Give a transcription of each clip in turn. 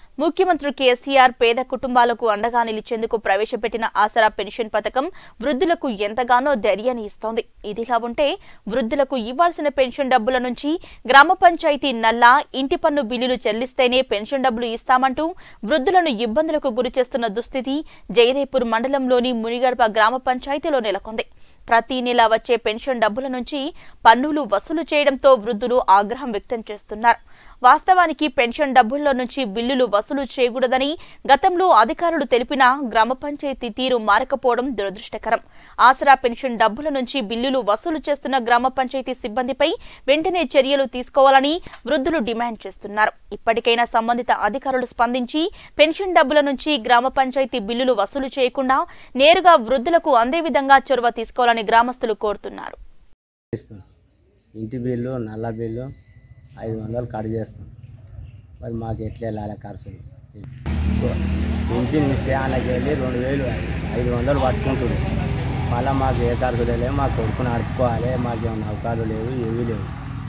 ముఖ్యమంత్రి కేసీఆర్ పేద కుటుంబాలకు అండగా నిలిచేందుకు ప్రవేశపెట్టిన ఆసరా పెన్షన్ పథకం వృద్ధులకు ఎంతగానో ధైర్యాన్ని ఇస్తోంది. ఇదిలా ఉంటే వృద్ధులకు ఇవ్వాల్సిన పెన్షన్ డబ్బుల నుంచి గ్రామ పంచాయతీ నల్లా ఇంటి పన్ను బిల్లులు చెల్లిస్తేనే పెన్షన్ డబ్బులు ఇస్తామంటూ వృద్ధులను ఇబ్బందులకు గురిచేస్తున్న దుస్థితి జయదేపూర్ మండలంలోని మునిగర్భ గ్రామ పంచాయతీలో నెలకొంది. ప్రతి నెల వచ్చే పెన్షన్ డబ్బుల నుంచి పన్నులు వసూలు చేయడంతో వృద్ధులు ఆగ్రహం వ్యక్తం చేస్తున్నారు. వాస్తవానికి పెన్షన్ డబ్బుల్లో నుంచి బిల్లులు వసూలు చేయకూడదని గతంలో అధికారులు తెలిపినా గ్రామ పంచాయతీ తీరు మారకపోవడం దురదృష్టకరం. ఆసరా పెన్షన్ డబ్బుల నుంచి బిల్లులు వసూలు చేస్తున్న గ్రామ పంచాయతీ సిబ్బందిపై వెంటనే చర్యలు తీసుకోవాలని వృద్ధులు డిమాండ్ చేస్తున్నారు. ఇప్పటికైనా సంబంధిత అధికారులు స్పందించి పెన్షన్ డబ్బుల నుంచి గ్రామ పంచాయతీ బిల్లులు వసూలు చేయకుండా నేరుగా వృద్ధులకు అందే విధంగా చొరవ తీసుకోవాలని గ్రామస్తులు కోరుతున్నారు. ఇంటి బిల్లు నల్ల బిల్లు 500 కట్ చేస్తాం. మరి మాకు ఎట్లా వెళ్ళాలి ఖర్చులు? పింఛన్ ఇస్తే వాళ్ళకి వెళ్ళి 2000 500 పట్టుకుంటుంది. మళ్ళీ మాకు ఏ ఖర్చులు లేవు. మా కొడుకుని అడుక్కోవాలి. మాకు ఏమైనా అవకాశాలు లేవు, ఏవీ లేవు.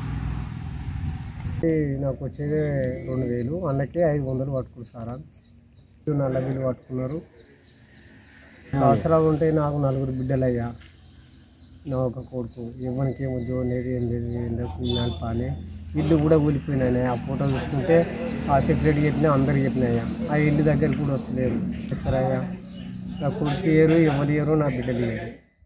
నాకు వచ్చేది 2000, అన్నకే 500 పట్టుకున్నారు సార్. నల్ల బిల్లు పట్టుకున్నారు. అవసరాలు ఉంటే నాకు 4 బిడ్డలయ్యా, నా ఒక కొడుకు. ఎవరికి ఏం ఉద్యోగం లేదు, ఏం లేదు. నడిపాలి. ఇల్లు కూడా కూలిపోయినాయి. ఆ ఫోటో చూసుకుంటే ఆ సెక్రటరీ చెప్పినా అందరికి చెప్పినాయ్యా. ఆ ఇల్లు దగ్గర కూడా వస్తలేరు. సరే అయ్యా, నా కొడుకు ఇయ్యరు, ఎవరు ఇయ్యరు, నా బిడ్డలు ఇయ్యరు.